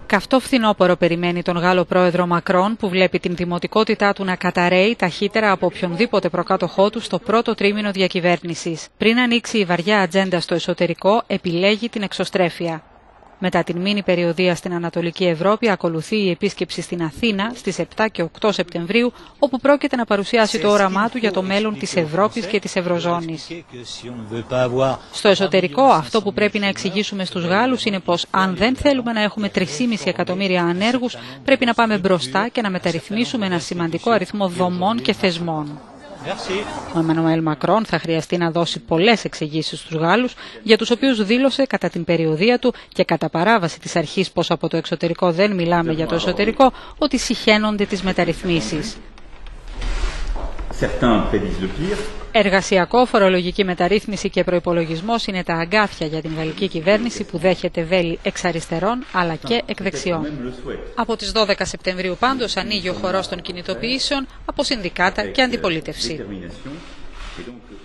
Καυτό φθινόπωρο περιμένει τον Γάλλο πρόεδρο Μακρόν, που βλέπει την δημοτικότητά του να καταρρέει ταχύτερα από οποιονδήποτε προκάτοχό του στο πρώτο τρίμηνο διακυβέρνησης. Πριν ανοίξει η βαριά ατζέντα στο εσωτερικό, επιλέγει την εξωστρέφεια. Μετά την μίνι περιοδεία στην Ανατολική Ευρώπη, ακολουθεί η επίσκεψη στην Αθήνα στις 7 και 8 Σεπτεμβρίου, όπου πρόκειται να παρουσιάσει το όραμά του για το μέλλον της Ευρώπης και της Ευρωζώνης. Στο εσωτερικό, αυτό που πρέπει να εξηγήσουμε στους Γάλλους είναι πως αν δεν θέλουμε να έχουμε 3,5 εκατομμύρια ανέργους, πρέπει να πάμε μπροστά και να μεταρρυθμίσουμε ένα σημαντικό αριθμό δομών και θεσμών. Ο Εμμανουέλ Μακρόν θα χρειαστεί να δώσει πολλές εξηγήσεις στους Γάλλους, για τους οποίους δήλωσε κατά την περιοδεία του και κατά παράβαση της αρχής πως από το εξωτερικό δεν μιλάμε για το εσωτερικό, ότι συχαίνονται τις μεταρρυθμίσεις. Εργασιακό, φορολογική μεταρρύθμιση και προϋπολογισμός είναι τα αγκάθια για την γαλλική κυβέρνηση, που δέχεται βέλη εξ αριστερών αλλά και εκ δεξιών. Από τις 12 Σεπτεμβρίου πάντως ανοίγει ο χορός των κινητοποιήσεων από συνδικάτα και αντιπολίτευση.